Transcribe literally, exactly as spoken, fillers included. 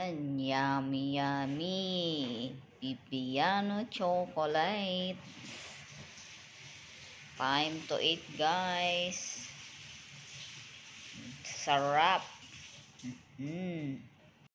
Ayan, yummy, yummy. Pipiano chocolate. Time to eat, guys. Sarap. Mm-hmm.